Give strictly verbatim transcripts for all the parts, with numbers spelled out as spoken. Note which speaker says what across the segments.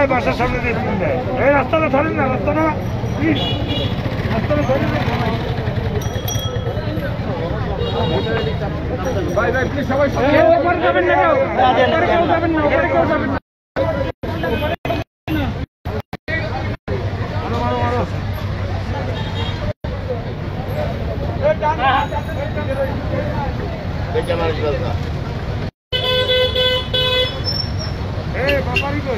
Speaker 1: কোথায় বাসার সামনে দিয়ে ফোন দেয়? এই রাস্তাটা ধরেন না, রাস্তাটা প্লিজ, রাস্তাটা ধরেন না। ভাই ভাই প্লিজ সবাই ওপরে যাবেন না, ওপরে কেউ যাবেন না, ওপরে কেউ যাবেন না। এই বাবারি কই?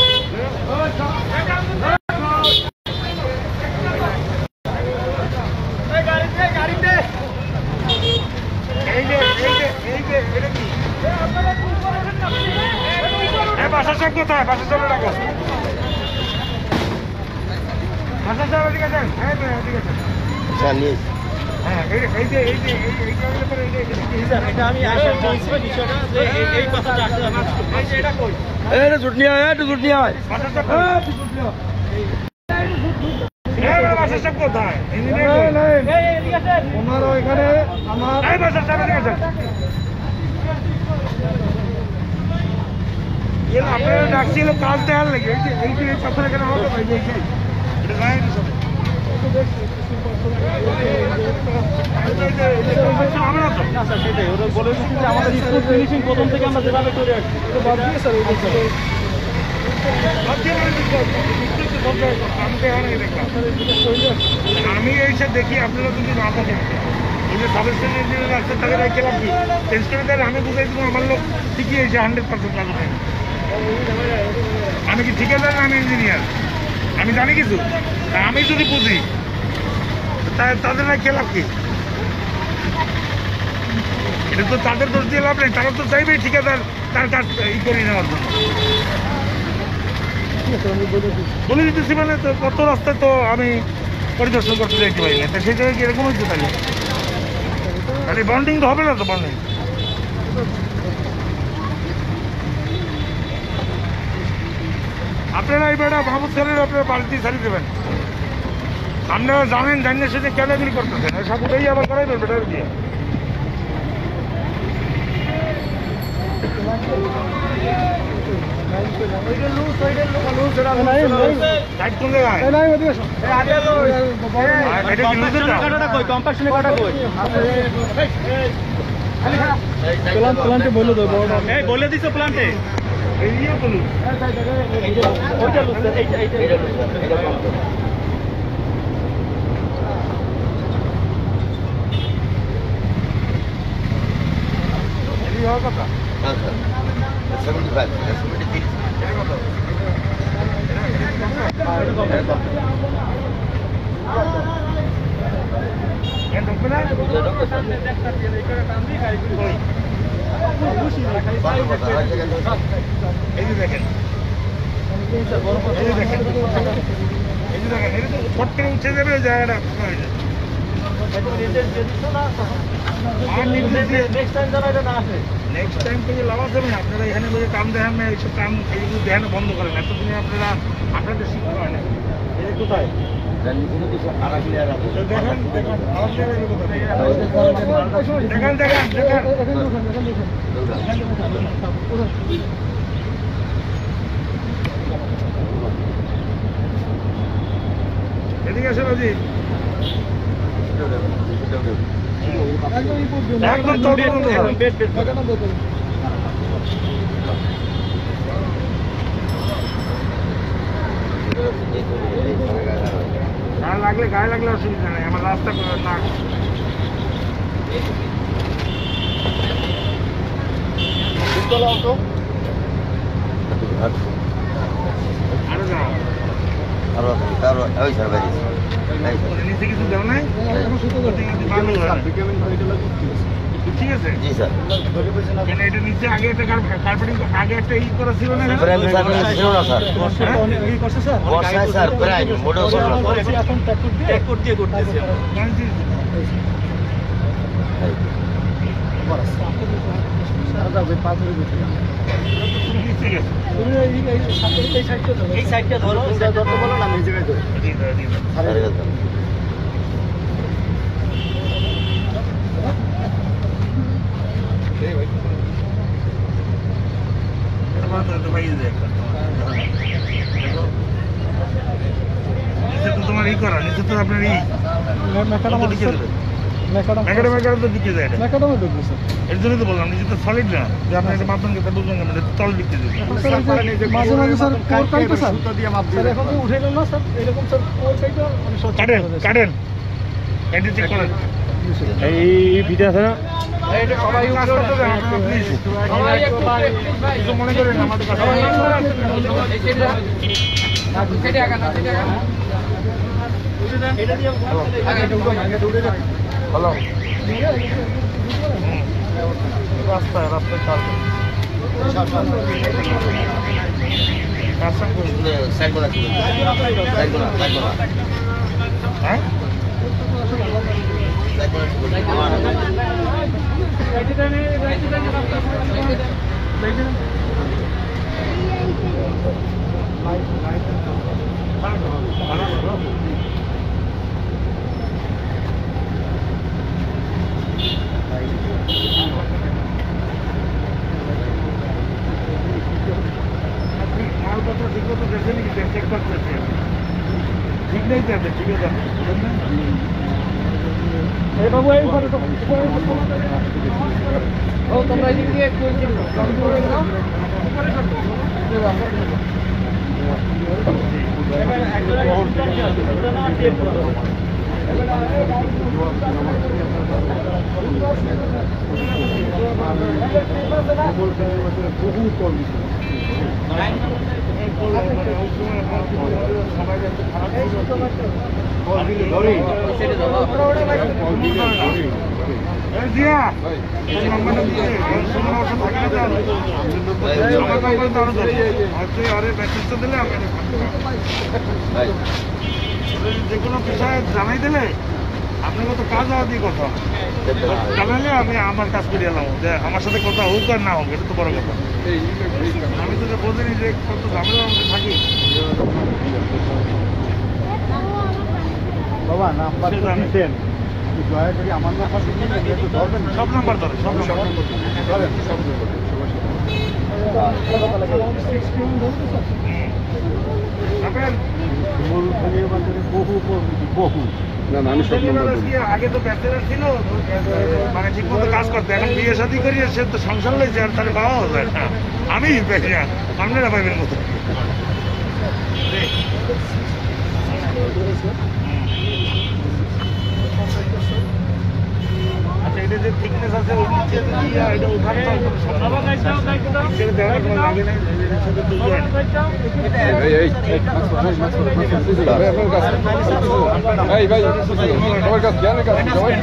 Speaker 1: বাসার সাহেব কোথায়? বাসার সাহেব ডাকো। বাসার সাহেব এদিকে যান। হ্যাঁ এদিকে যান। হ্যাঁ এই এই যে এই যে এই জায়গার পরে এই যে এটা আমি আসার বলছি বিষয়টা যে এই কথাটা আসলে মাছ এই যে এটা কই? এটা ছুট নিয়ে আয়, এটা ছুট নিয়ে আয়। বাসার সাহেব হ্যাঁ ছুট নিয়ে আয়। এই বাসার সাহেব কোথায়? ইঞ্জিনিয়ার কই? এই এদিকে আসেন। ওনারও এখানে আমার এই বাসার সাহেব এদিকে আসেন। ये आपने डाक्सी लोग काल तैयार लगे এই যে এই যে পত্র কেন হবে ভাই এই যে এটা নাই না সব আমরা তো না স্যার সেটাই ওরা বলে দিচ্ছেন যে আমাদের স্কুল ফিনিশিং প্রথম থেকে আমরা যেভাবে করে আসছি তো বাদ দিয়ে স্যার এই যে আমি এইসব দেখি আপনারা যদি না থাকেন এই যে সাব স্টেশন রাস্তা তাকে রেখে রাখি চেঞ্জ করে দেন আমি বুঝাই দিব আমার লোক ঠিকই হয়েছে হান্ড্রেড পার্সেন্ট কাজ হয় আমি কি ঠিকাদার না আমি ইঞ্জিনিয়ার আমি জানি কিছু আমি যদি বুঝি তাদের না খেলাম কি এটা তো তাদের দোষ দিয়ে লাভ নেই তারা তো চাইবে ঠিকাদার তার কাজ ই করে নেওয়ার জন্য বলে দিতেছি মানে তো কত রাস্তায় তো আমি পরিদর্শন করতে যাইতে পারি না সেই জায়গায় কিরকম হচ্ছে তাহলে তাহলে বন্ডিং তো হবে না তো বন্ডিং আপনারা এই বেড়া মাহমুদ খানের আপনারা বাড়িতে ছাড়িয়ে দেবেন আপনারা জানেন জানিয়ে সেটা কেন এগুলি করতেছেন সব উঠেই আবার করাইবেন বেটার দিয়ে বলে দিছো প্লান্টে কথা সেভেন্টি ফাইভ সেভেন্টি সিক্স এই যে দেখেন এই যে দেখেন এই যে দেখেন এটা তো ফট করে উঠে যাবে ওই জায়গাটা নেক্সট টাইম থেকে লাভা যাবে না আপনারা এখানে বসে কাম দেখেন না এইসব কাম এইগুলো দেখেন বন্ধ করেন এতদিনে আপনারা আপনাদের শিক্ষা হয় না এটা কোথায় দেখেন দেখেন দেখেন দেখেন দেখেন এদিকে আসেন আজি একদম গায়ে লাগলে গায়ে লাগলে অসুবিধা নেই আমার রাস্তা না আরো যাও আরো আরো ওই স্যার বাইরে নিচে কিছু দেও নাই ঠিক আছে জি স্যার মানে এটা নিচে আগে একটা কার্পেটিং আগে একটা ই করা ছিল না প্রাইম স্যার ছিল না স্যার এই করছে স্যার বর্ষা স্যার প্রাইম মোডও ছিল না এখন ট্যাকুট দিয়ে ট্যাকুট দিয়ে করতেছি আমরা বড় সাদা ওই পাথরের ভিতরে ঠিক আছে তুমি এই এই সাইডটা ধরো এই সাইডটা ধরো ধরতে বলো না আমি এই জায়গায় ধরি আরে ভাই ভাই ই করা নিচে তো আপনার ই দিকে দেবে ম্যাকাডাম ম্যাকাডাম তো দিকে যায়
Speaker 2: ম্যাকাডামে ঢুকবে স্যার।
Speaker 1: এর জন্যই তো বললাম নিচে তো সলিড না যে আপনি এটা মাপবেন কথা বুঝবেন না তল দিকে দেবে
Speaker 2: মাঝে মাঝে স্যার কোর কাইটা স্যার স্যার এখন কি উঠে না স্যার এরকম স্যার কোর কাইটা মানে সহজ
Speaker 1: কাটেন কাটেন এডি চেক করেন
Speaker 3: এই ভিডিও আছে না
Speaker 1: এইটা সবাই কাজ করতে দেন আপনারা প্লিজ সবাই একটু কিছু মনে করেন আমাদের কাছে সেটা আগা না সেটা আগা এটা দিয়ে আগে ঢুকো আগে ঢুকে যাও হ্যালো রাস্তা রাস্তা চাল কাসম করে সাইড করা ছিল সাইড করা সাইড করা হ্যাঁ সাইড করা ছিল এটা নে রাইটটা নে রাইট ঠিক নেই যাবে ঠিক আছে
Speaker 2: এই বাবু এই ফটো তো ও তোমরা এদিক দিয়ে একটু
Speaker 1: যে কোনো বিষয়ে জানাই দিলে আপনাকে তো কাজ হওয়া দিয়ে কথা জানালে আমি আমার কাজ করে এলাম যে আমার সাথে কথা হোক আর না হোক এটা তো বড় কথা আমি তো বোঝিনি যে কত ঝামেলার মধ্যে থাকি
Speaker 2: বাবা নাম্বার দিতেন দয়া করে আমার নাম্বার দিতেন একটু ধরবেন
Speaker 1: সব নাম্বার ধরে সব নাম্বার
Speaker 2: ধরেন সব বহু বহু না না আমি সব
Speaker 1: আগে তো ব্যাচেলার ছিল মানে ঠিক মতো কাজ করতে এখন বিয়ে শাদী করি সে তো সংসার লইছে আর তাহলে পাওয়া যায় না আমি পাই না আপনারা পাইবেন মতো আচ্ছা এটা যে থিকনেস আছে ওই নিচে এটা উঠার তো লাগে না
Speaker 3: এই ভাই সবার কাছে জ্ঞানের কাছে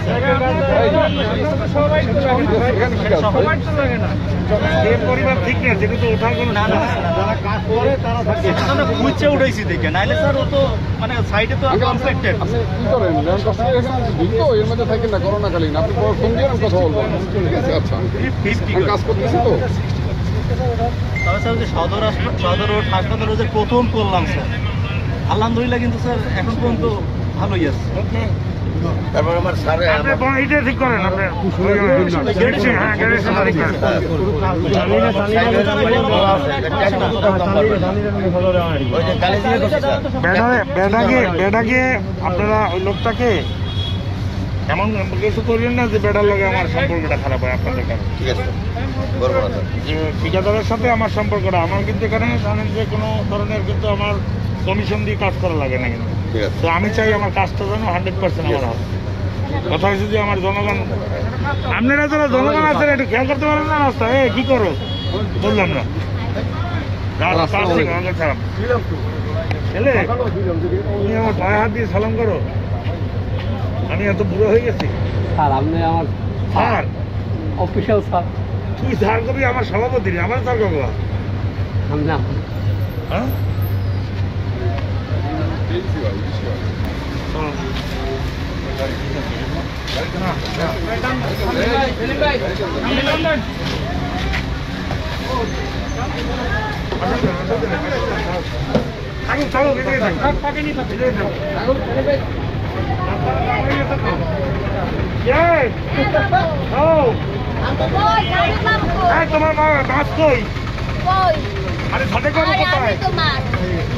Speaker 1: পরিবার ঠিক না যেটা তো ওঠার কোনো
Speaker 2: যারা কাজ করে তারা থাকে
Speaker 4: বুঝছে উঠাইছি দেখে নাইলে স্যার ও তো মানে সাইডে তো কনফ্লিক্টেড
Speaker 3: আপনি কি করেন ভিডিও এর মধ্যে থাকেন না করোনাকালীন আপনি ফোন দিয়ে কথা বলবেন ঠিক আছে আচ্ছা আমি কাজ করতেছি তো
Speaker 4: তবে স্যার যে সদর হাসপাতাল সদর রোড হাসপাতালে যে প্রথম করলাম স্যার আলহামদুলিল্লাহ কিন্তু স্যার এখন পর্যন্ত ভালোই আছে
Speaker 1: তারপর আমার স্যারে আপনি এটা ঠিক করেন আপনি হ্যাঁ গাড়ি সামনে ঠিক করেন বেডাকে বেডাকে আপনারা ওই লোকটাকে এমন কিছু করিলেন না যে বেডার লগে আমার সম্পর্কটা খারাপ হয় আপনাদের কারণে ঠিক আছে যে ঠিকাদারের সাথে আমার সম্পর্কটা আমার কিন্তু এখানে জানেন যে কোনো ধরনের কিন্তু আমার কমিশন দিয়ে কাজ করা লাগে না কিন্তু তো আমি চাই আমার কাজটা যেন হান্ড্রেড পার্সেন্ট আমার হবে কথা হচ্ছে যে আমার জনগণ আপনারা যারা জনগণ আছেন একটু খেয়াল করতে পারেন না রাস্তা এ কি করো বললাম না খারাপ এলে তুমি আমার পায়ে হাত দিয়ে সালাম করো আমি এত বুড়ো হয়ে গেছি
Speaker 2: স্যার আপনি আমার
Speaker 1: স্যার
Speaker 2: অফিসিয়াল স্যার
Speaker 1: তুই স্যার কবি আমার সভাপতি আমার স্যার কব
Speaker 2: আমি না
Speaker 1: হ্যাঁ আমি চলো তোমার মা মাছ কই আরে সাথে করবো কোথায়